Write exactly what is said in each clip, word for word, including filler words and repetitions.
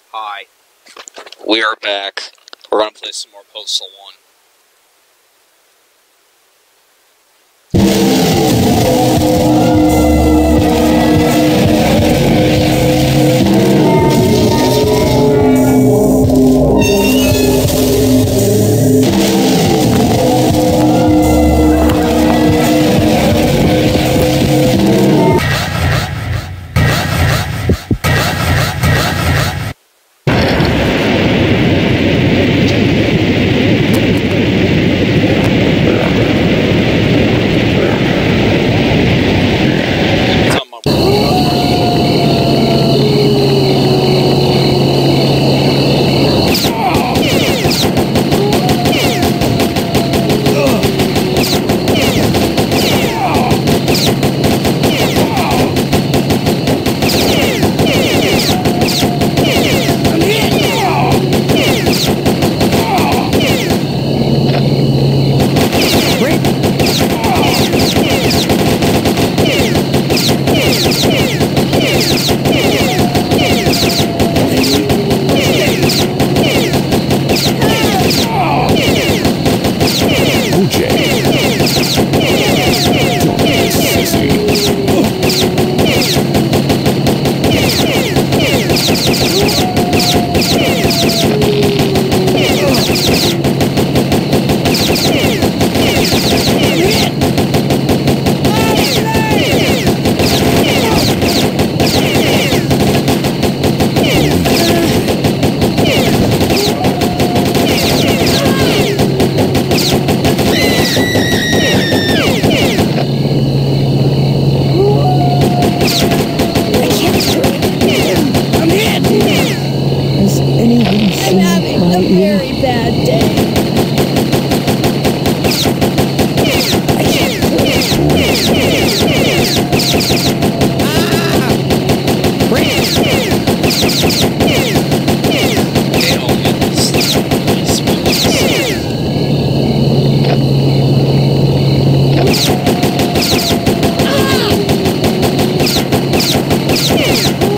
Hi. We are back. We're gonna play some more Postal one.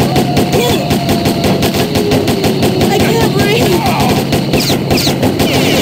I can't breathe.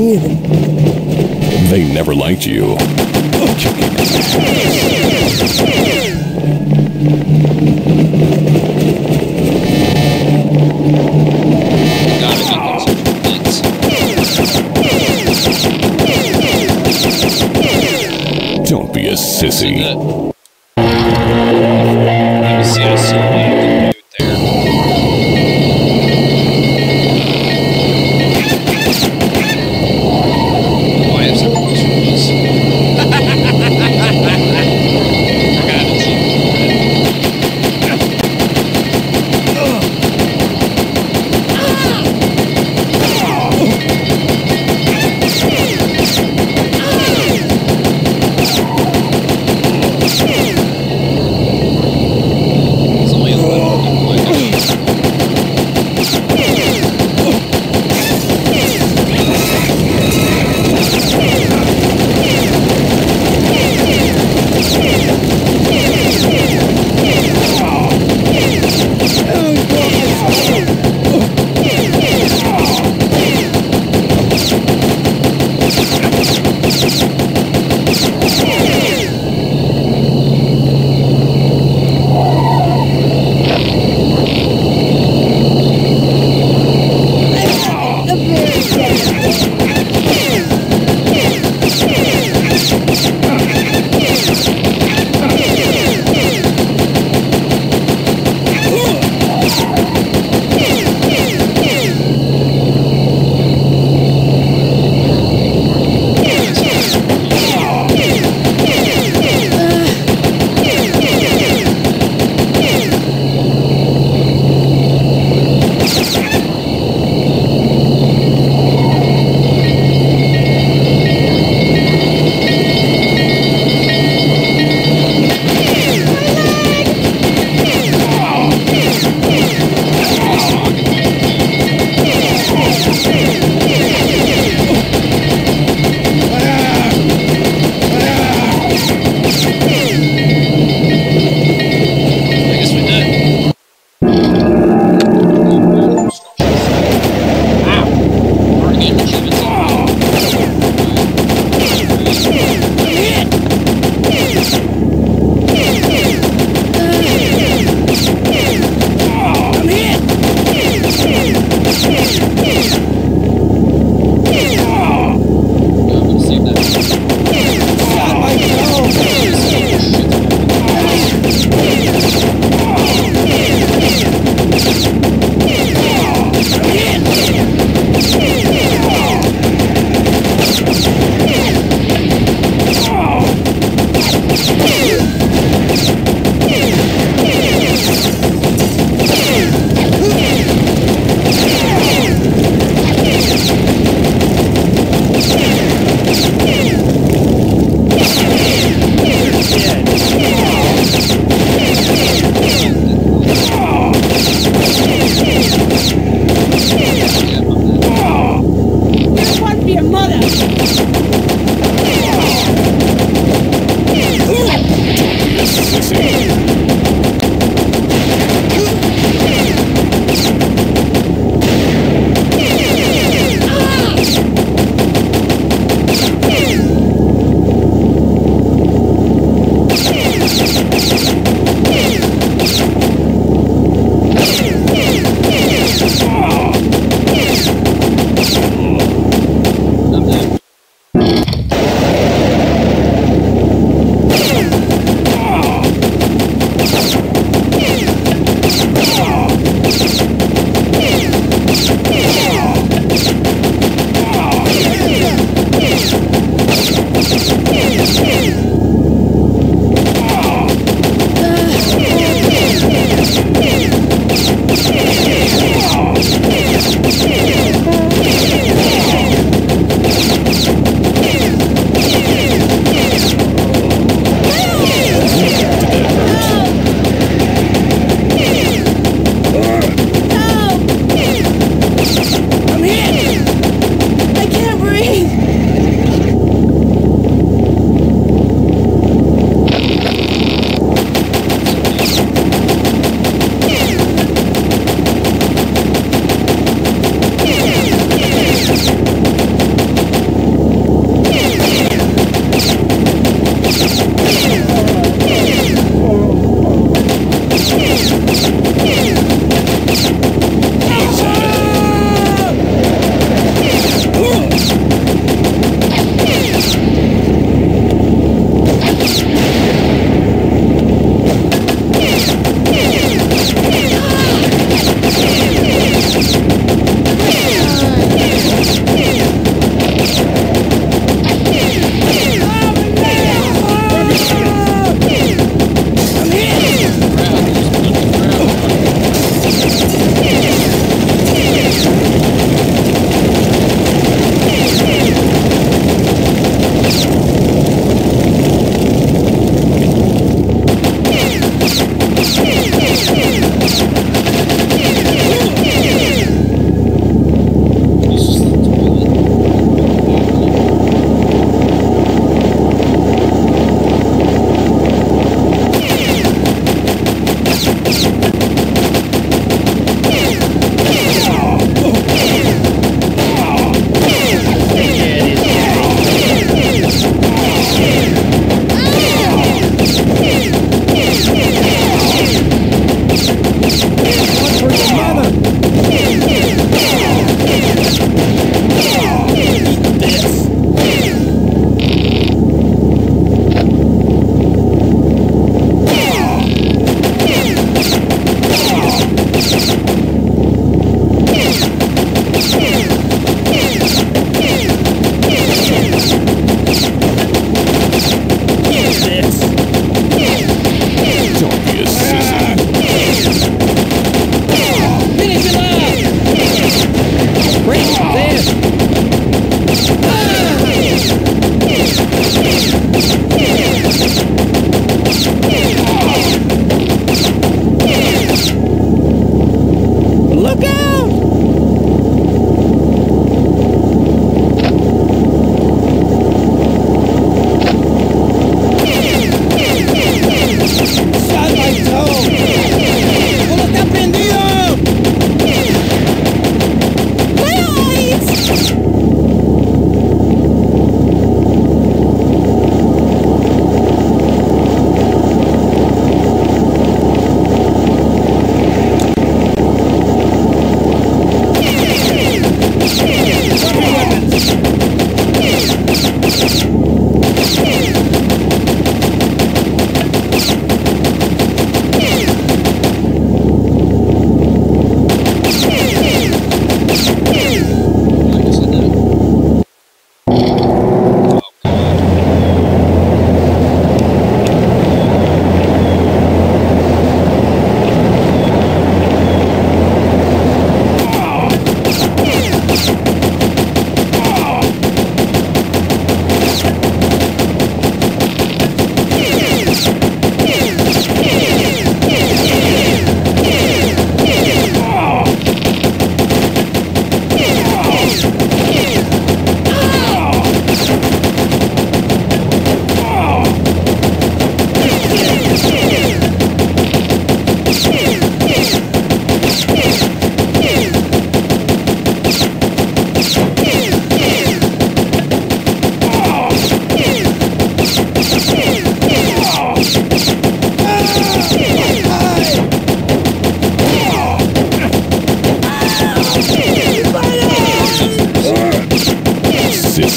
near them. They never liked you. Don't be a sissy.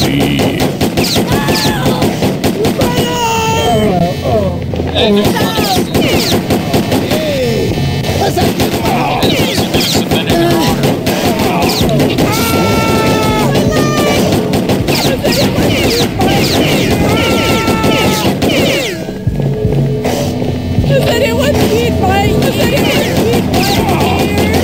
Sissy. Does anyone need my ear? Does anyone need my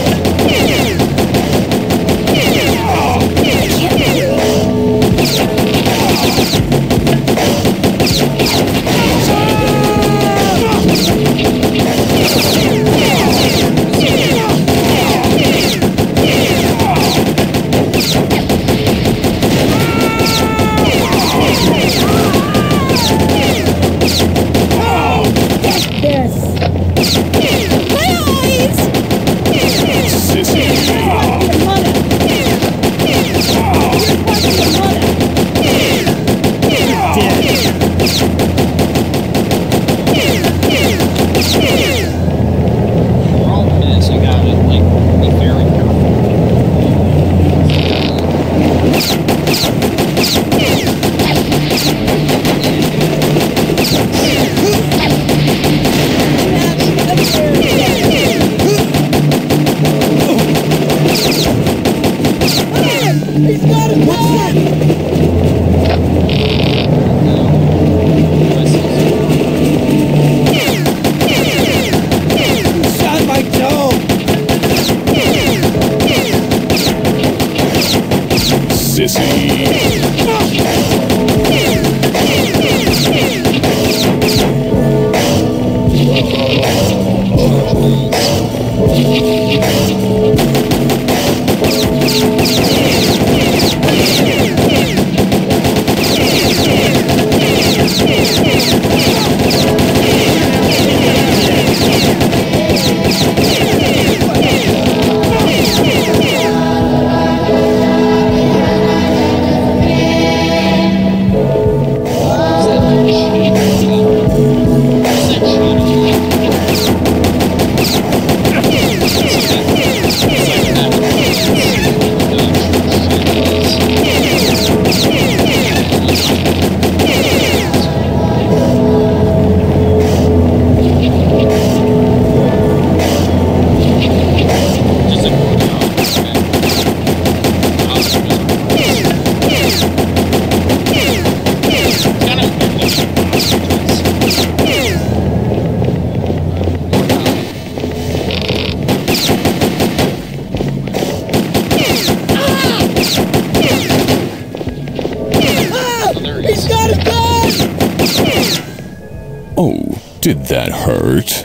Oh, did that hurt?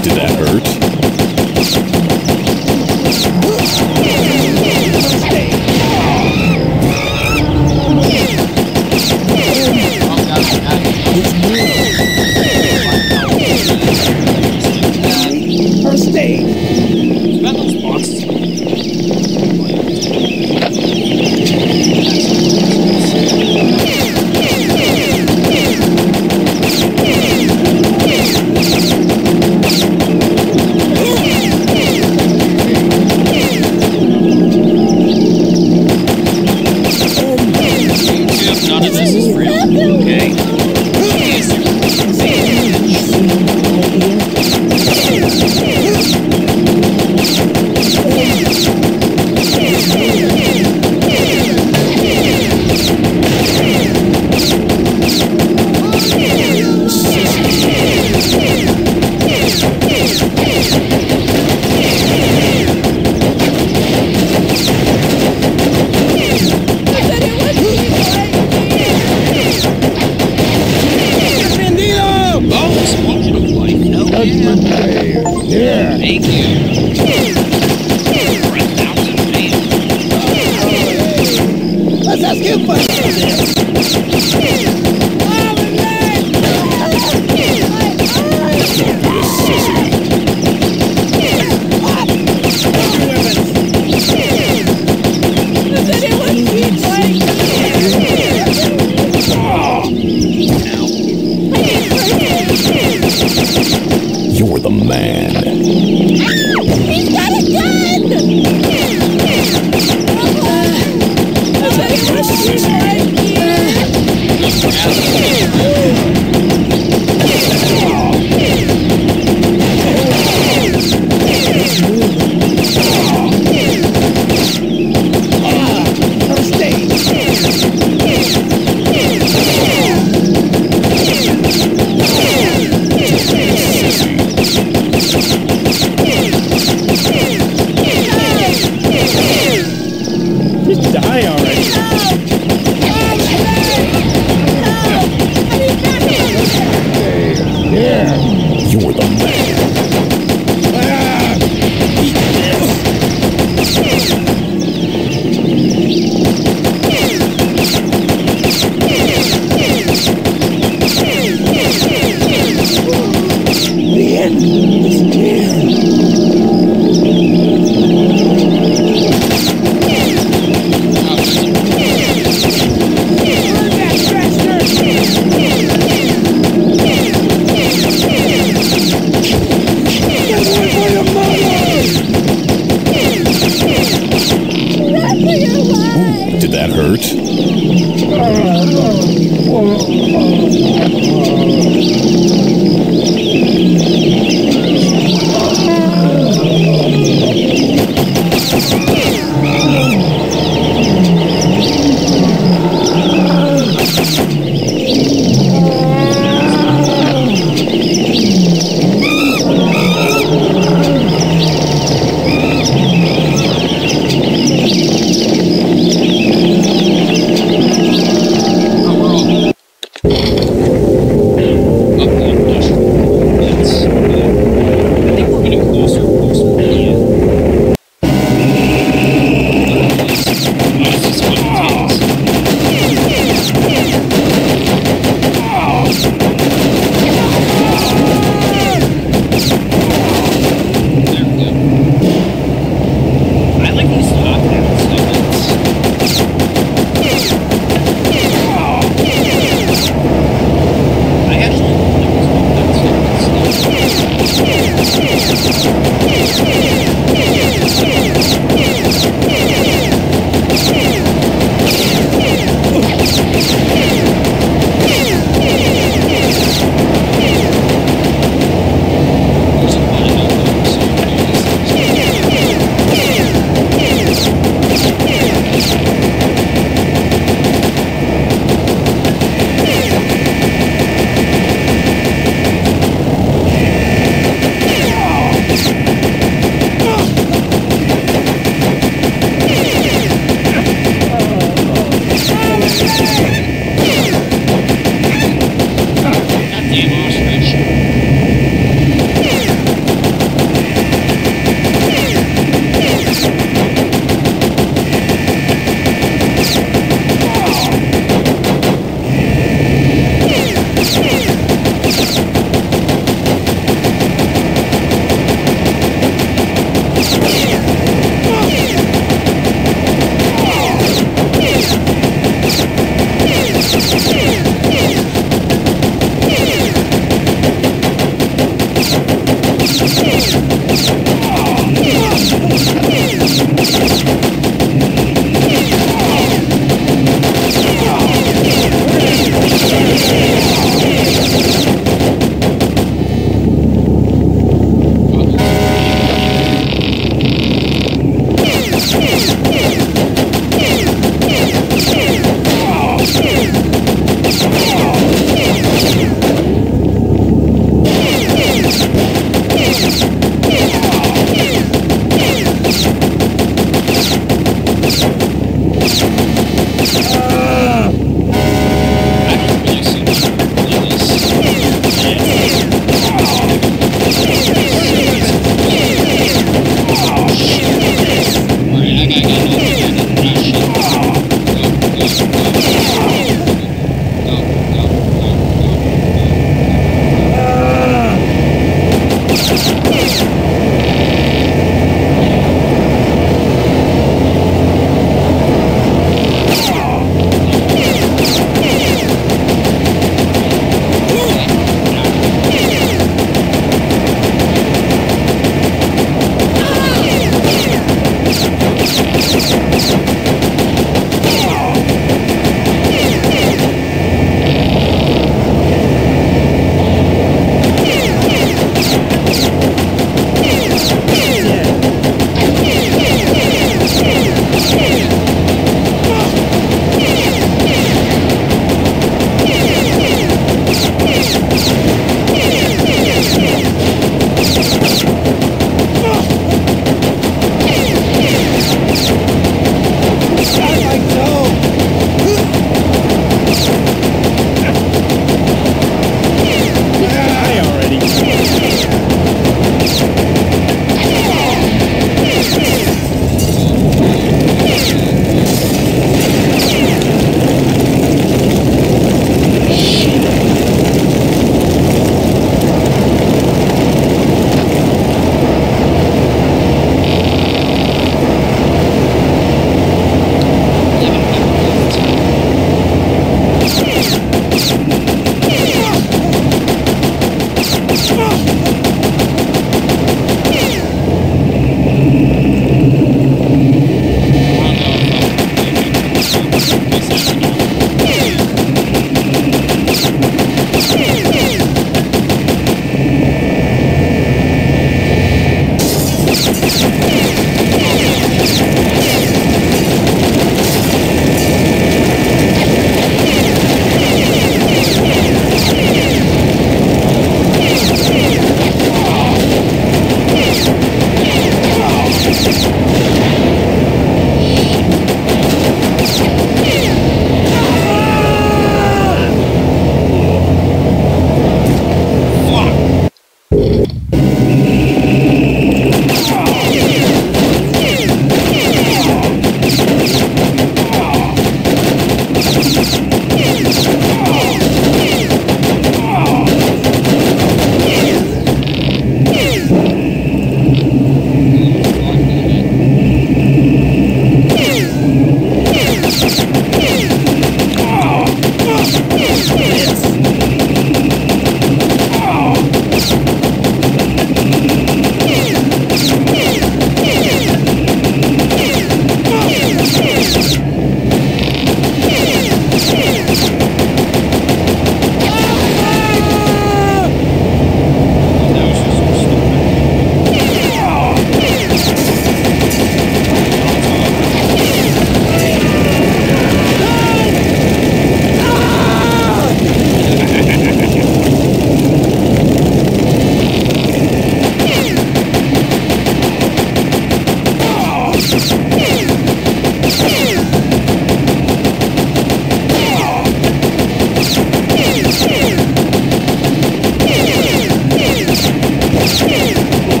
Did that hurt? First aid. Got those boxes. YouTube, none of this is real. Okay. Oh, explosion of life. Hell yeah. Yeah. Thank you. For a thousand fans. Let's ask him questions. Don't be a sissy. Does anyone need like? You're the man. He's got a gun! Does anyone need like? First Just die already. Yeah. You're the man. Ah, eat the end is near. Ooh, did that hurt?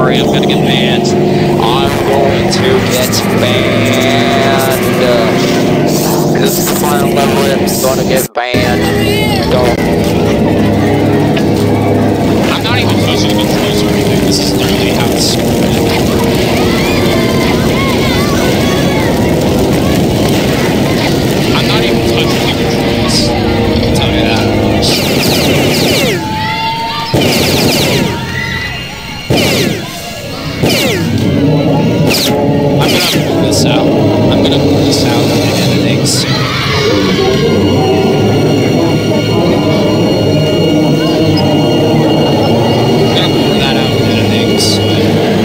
worry, I'm gonna get banned. I'm going to get banned. Cause my level is gonna get banned. Go. I'm not even touching the controls or anything. This is literally how it's I'm not even touching the controls. I'll tell you that. I'm gonna pull this out. I'm gonna pull this out of the editing soon. I'm gonna pull that out of editing soon.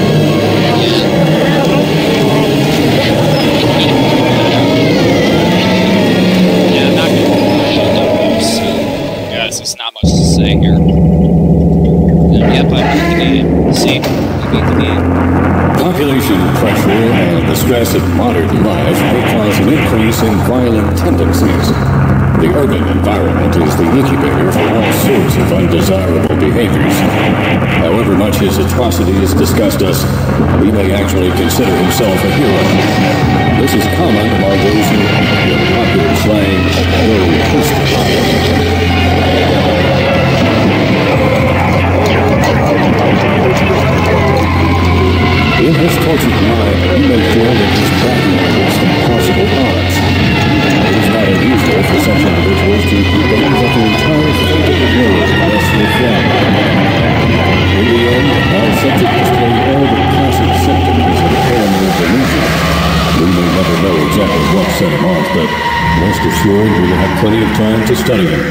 Yeah, I'm not gonna pull that out of soon. Guys, there's not much to say here. Yep, I beat the game. See? I beat the game. Population pressure and the stress of modern life may cause an increase in violent tendencies. The urban environment is the incubator for all sorts of undesirable behaviors. However much his atrocities disgust us, he may actually consider himself a hero. This is common among those who, in popular slang, go in his tortured mind, he may feel that he's battling against impossible odds. It is not unusual for such individuals to believe that the entire fate of the world rests with them. In the end, our subject displayed all the classic symptoms of paranoid delusion. We may never know exactly what set him off, but rest assured we will have plenty of time to study him.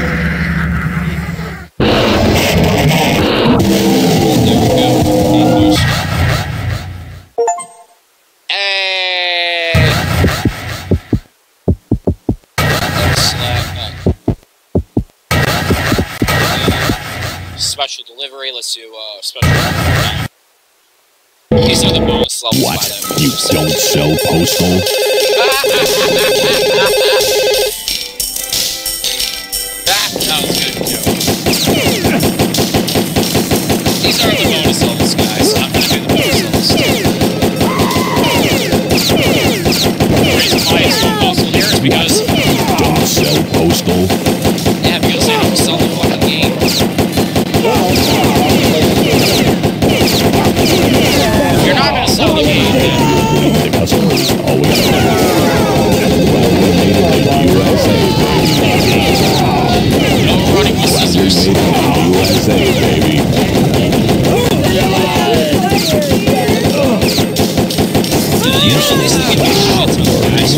Special delivery. Let's do uh, special delivery. These are the bonus levels. What? You don't sell Postal? That, that was good. These are the bonus levels, guys. I'm gonna do the bonus levels too. The reason why it's so Postal here is because Don't sell Postal? yeah, because they don't sell the fucking game. You're not gonna sell the game, then. The customer is always right. U S A, No running with scissors. U S A, baby. Usually these give you shit ton, guys.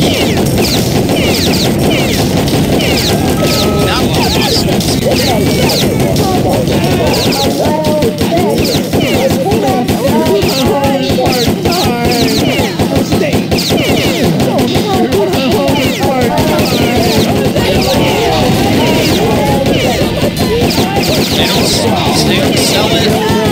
Not a lot of positives. They don't sell, they don't sell it.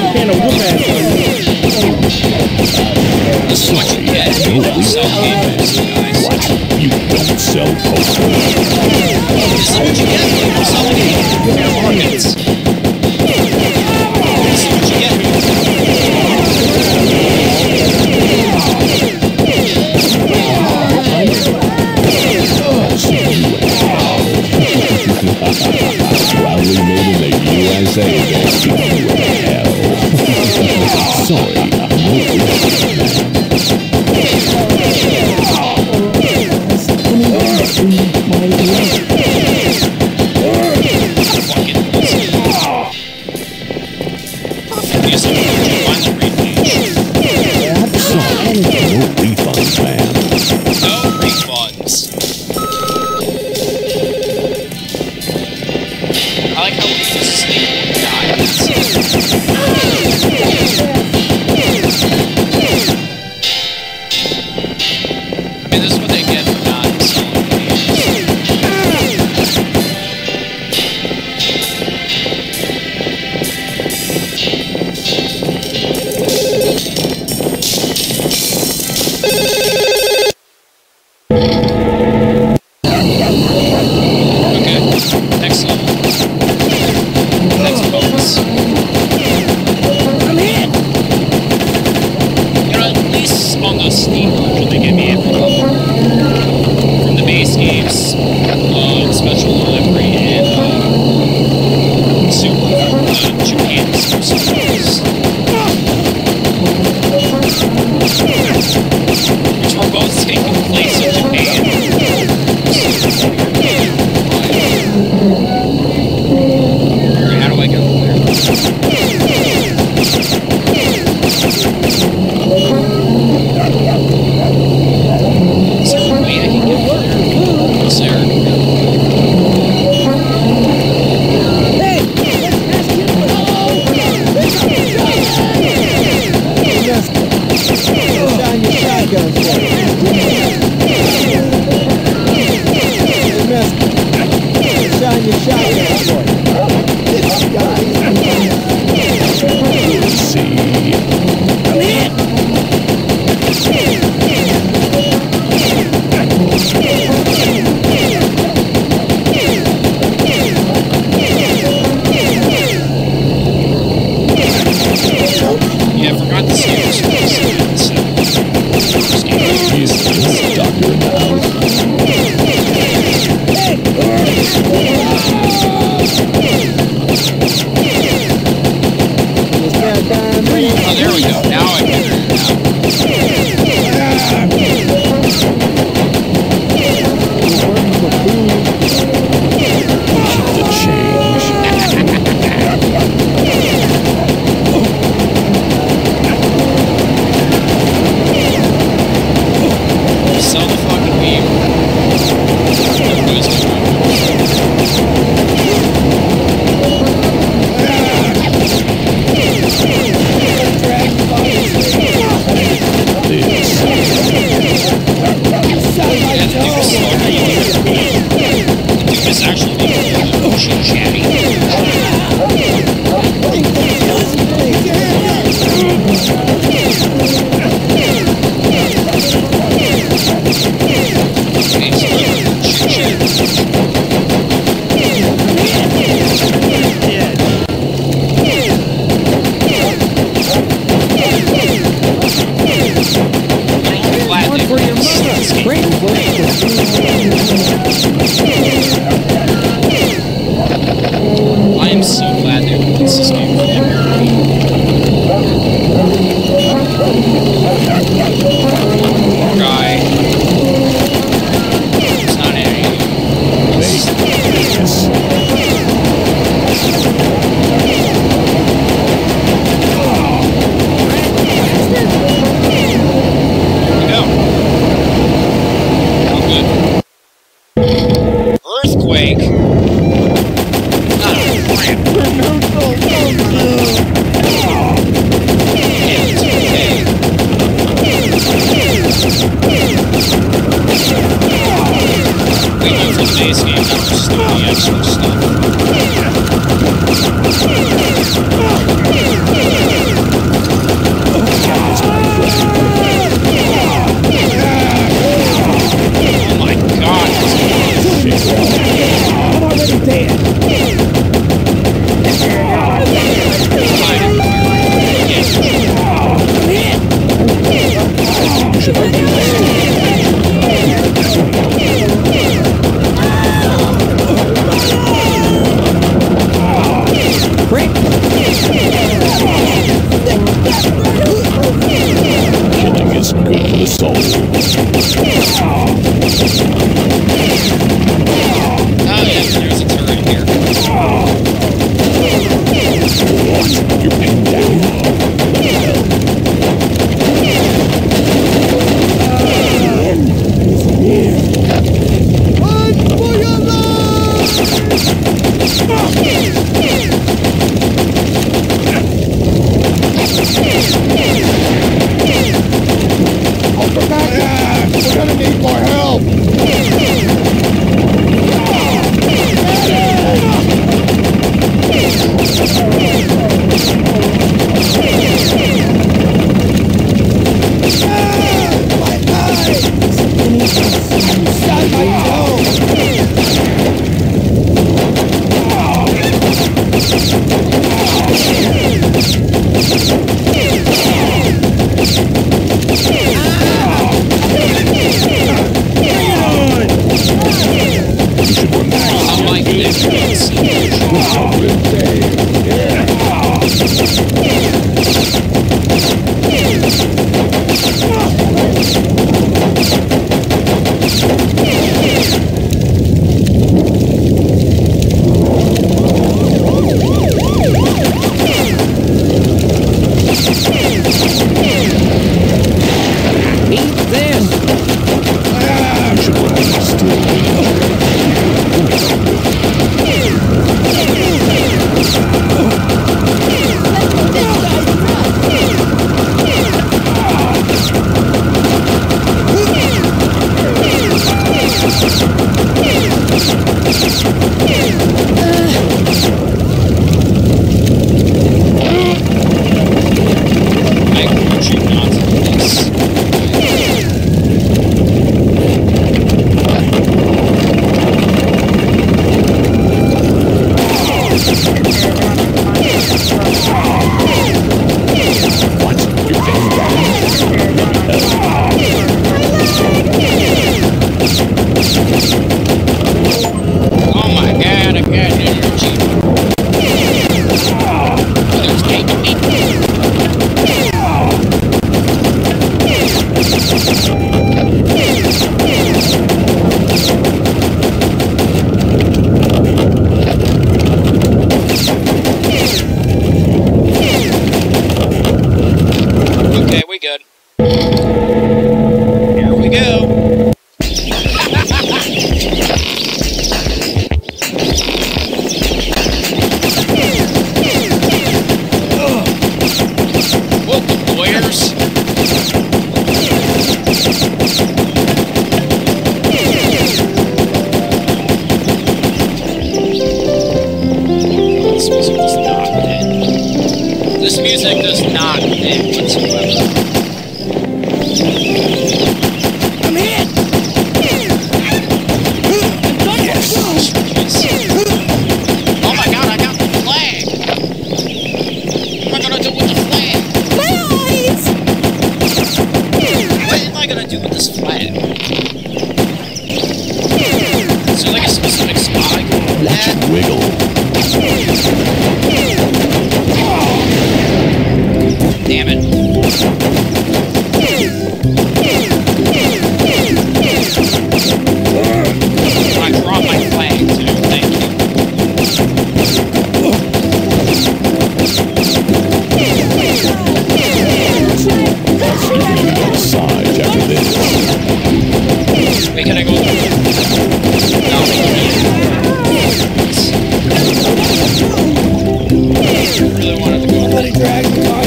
This is what you get. You don't sell game books, guys. What? You don't sell Postal? This is what you get. You don't sell the game. Markets. those Steam modules they give me from, from the base games, uh, special delivery, and uh, super uh, Japan exclusives. Which were both taking place in Japan. Alright, how do I get over there? Is there a way I can get over there? Is there? Hey! Let's ask him for shine your shotgun for it. Shine your shotgun for it. See. Yeah, I forgot the series. Jesus, doctor in the house. Oh, there we go. Now I can hear it Keep the change. Sell the fucking weave. It's actually being ocean chatty. I am so glad they released this game for Poor guy. It's not any. Earthquake. Ah, crap. It's okay. We went for the base game, not just doing the extra stuff. Oh my god. I'm already dead. Should I do this? Killing is good for the soul. Oh yeah, there's a turret here. What? You're pinned down? Run for your life! I'll go back. you not to do this. Oh my god, I got energy. There's taking me. Okay, we good. Here we go. Welcome, lawyers. This music does not fit. This music does not fit whatsoever. I'm hit! Oh my god, I got the flag! What am I gonna do with the flag? My eyes! What am I gonna do with this flag? Is there like a specific spot I can put that? Wiggle. Damn it. I dropped my flag too, thank you. Massage after this. Wait, can I go through? No, we can't. I really wanted to go through. Let it drag me on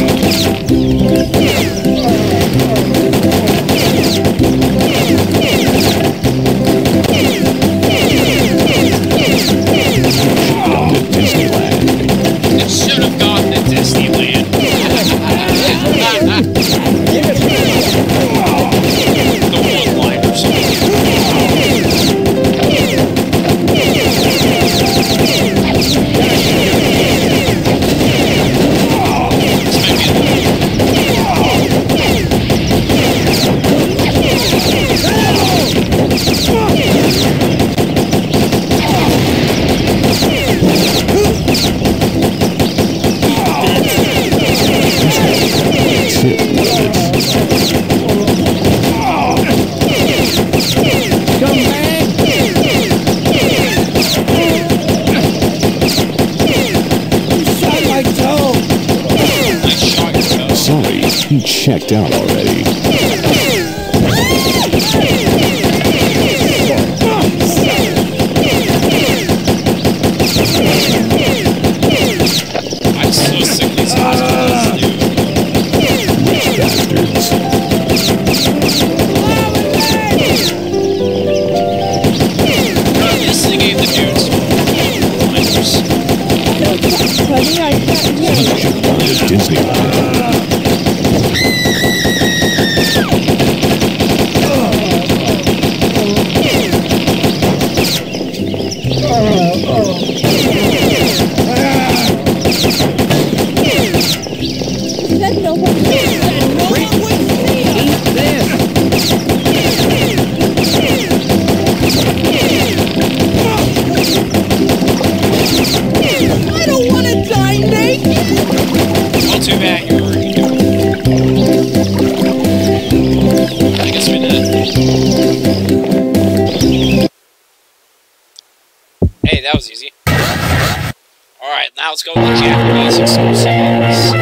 Gone to Disneyland. It should have gone to Disneyland. The one-liners. Sorry, you checked out already. I'm so sick of these hospitals, dude. Rich bastards. This thing gave the dudes one-liners. Honey, I can't hear you. Gone to Disneyland. Said no one would see. No one would see. Eat this. I don't want to die naked. Well, too bad you were doing it. I guess we did. Hey, that was easy. Alright, now let's go with the Japanese exclusives.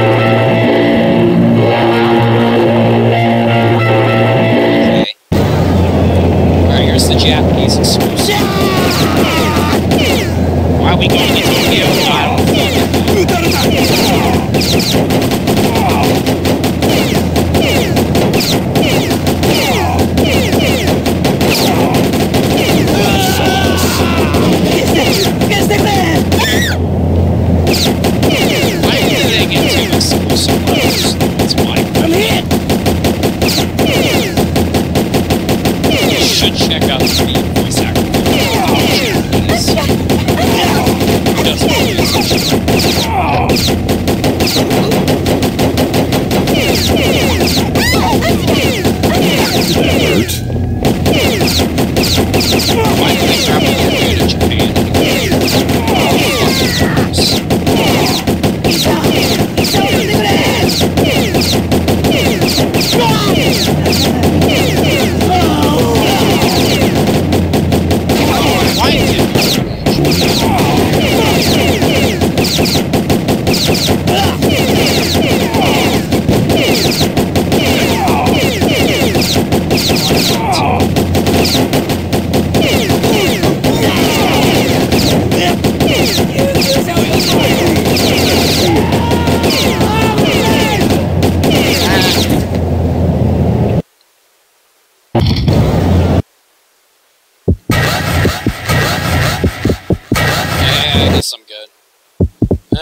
Okay. Alright, here's the Japanese exclusive. Why are we going to Tokyo? I don't Why did they get two exclusive levels? That's my question.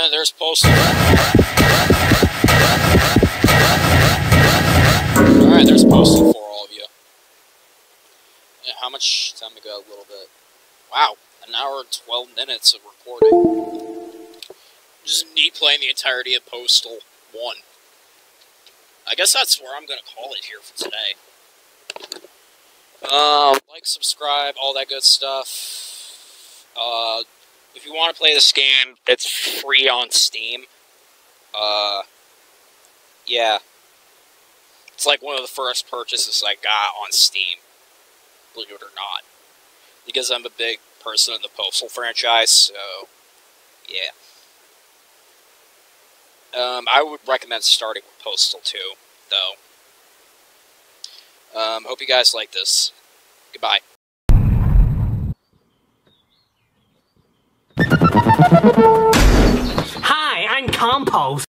And there's Postal. Alright, there's Postal for all of you. Yeah, how much time we got? A little bit. Wow, an hour and twelve minutes of recording. Just me playing the entirety of Postal one. I guess that's where I'm going to call it here for today. Um, like, subscribe, all that good stuff. Uh, if you want to play this game, it's free on Steam. Uh, yeah. It's like one of the first purchases I got on Steam. Believe it or not. Because I'm a big person in the Postal franchise, so, yeah. Um, I would recommend starting with Postal two, though. Um, hope you guys like this. Goodbye. Hi, I'm Compost.